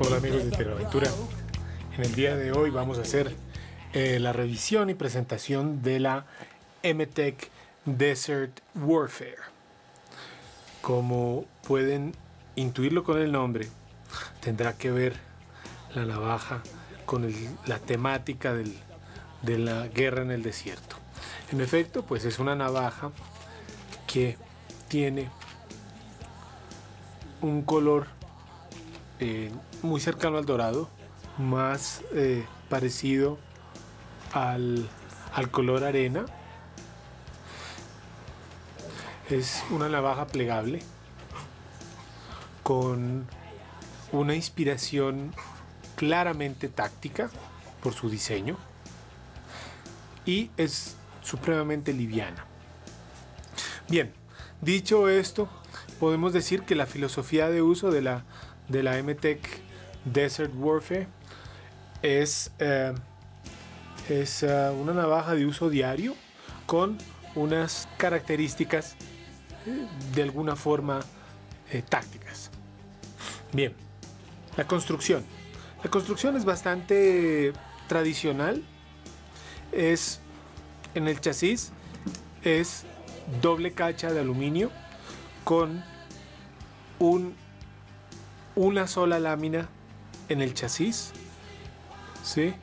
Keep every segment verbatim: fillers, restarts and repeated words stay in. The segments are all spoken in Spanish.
Hola amigos de Tecnoaventura. En el día de hoy vamos a hacer eh, la revisión y presentación de la M-Tech Desert Warfare. Como pueden intuirlo con el nombre, tendrá que ver la navaja con el, la temática del, de la guerra en el desierto. En efecto, pues es una navaja que tiene un color eh, muy cercano al dorado, más eh, parecido al, al color arena. Es una navaja plegable con una inspiración claramente táctica por su diseño y es supremamente liviana. Bien, dicho esto, podemos decir que la filosofía de uso de la, de la M-Tech Desert Warfare es, eh, es uh, una navaja de uso diario con unas características eh, de alguna forma eh, tácticas. Bien, la construcción. La construcción es bastante tradicional. Es en el chasis, es doble cacha de aluminio con un, una sola lámina en el chasis, ¿sí?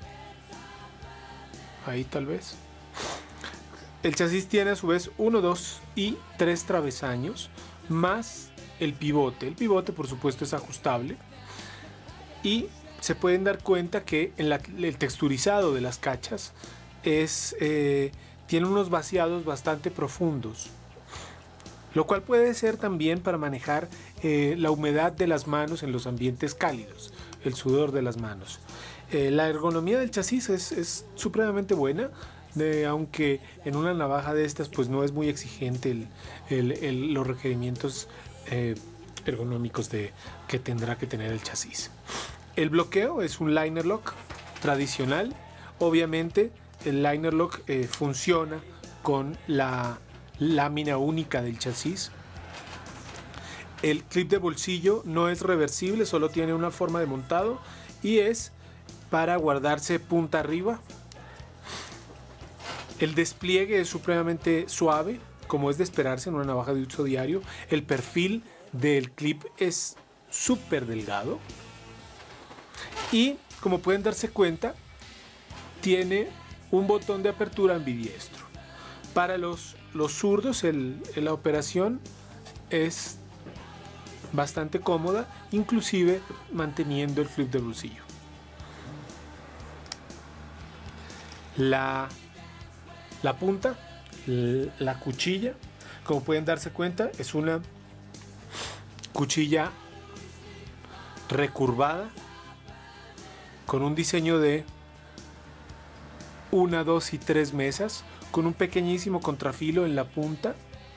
Ahí tal vez. El chasis tiene a su vez uno, dos y tres travesaños más el pivote. El pivote por supuesto es ajustable y se pueden dar cuenta que en la, el texturizado de las cachas es, eh, tiene unos vaciados bastante profundos, lo cual puede ser también para manejar eh, la humedad de las manos en los ambientes cálidos, el sudor de las manos. Eh, la ergonomía del chasis es, es supremamente buena, de, aunque en una navaja de estas pues no es muy exigente el, el, el, los requerimientos eh, ergonómicos de, que tendrá que tener el chasis. El bloqueo es un liner lock tradicional. Obviamente el liner lock eh, funciona con la lámina única del chasis. El clip de bolsillo no es reversible, solo tiene una forma de montado y es para guardarse punta arriba. El despliegue es supremamente suave, como es de esperarse en una navaja de uso diario. El perfil del clip es súper delgado y, como pueden darse cuenta, tiene un botón de apertura ambidiestro. Para los, los zurdos el, la operación es bastante cómoda, inclusive manteniendo el clip de bolsillo. La, la punta, la cuchilla, como pueden darse cuenta, es una cuchilla recurvada con un diseño de una, dos y tres mesas, con un pequeñísimo contrafilo en la punta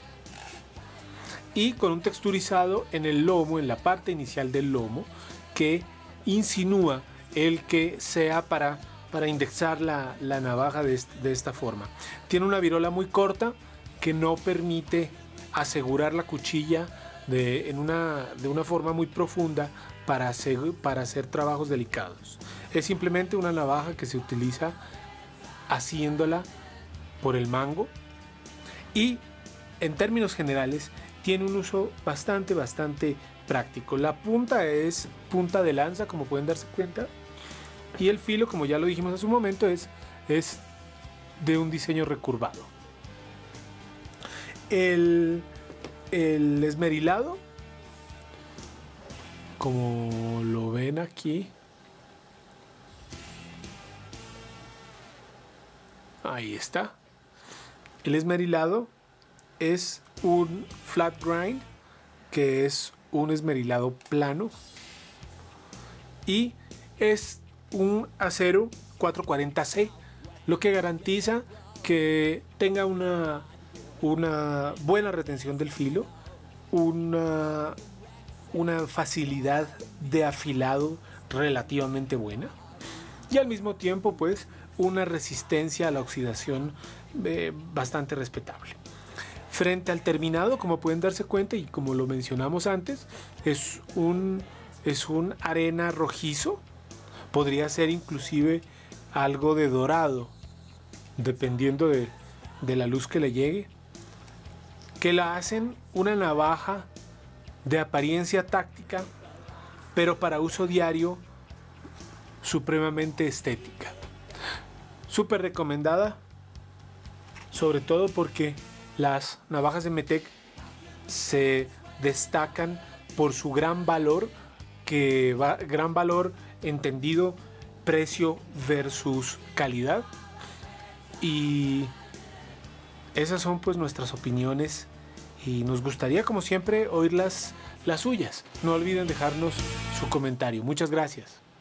y con un texturizado en el lomo, en la parte inicial del lomo, que insinúa el que sea para, para indexar la, la navaja de, est de esta forma. Tiene una virola muy corta que no permite asegurar la cuchilla de, en una, de una forma muy profunda para hacer, para hacer trabajos delicados. Es simplemente una navaja que se utiliza haciéndola por el mango y en términos generales tiene un uso bastante bastante práctico. La punta es punta de lanza, como pueden darse cuenta, y el filo, como ya lo dijimos hace un momento, es, es de un diseño recurvado. El, el esmerilado, como lo ven aquí, ahí está. El esmerilado es un flat grind, que es un esmerilado plano, y es un acero cuatrocientos cuarenta C, lo que garantiza que tenga una, una buena retención del filo, una, una facilidad de afilado relativamente buena y al mismo tiempo pues una resistencia a la oxidación eh, bastante respetable. Frente al terminado, como pueden darse cuenta y como lo mencionamos antes, es un es un arena rojizo, podría ser inclusive algo de dorado, dependiendo de, de la luz que le llegue, que la hacen una navaja de apariencia táctica, pero para uso diario supremamente estética. Súper recomendada, sobre todo porque las navajas de Metec se destacan por su gran valor, que va, gran valor entendido precio versus calidad. Y esas son pues nuestras opiniones y nos gustaría como siempre oír las, las suyas. No olviden dejarnos su comentario. Muchas gracias.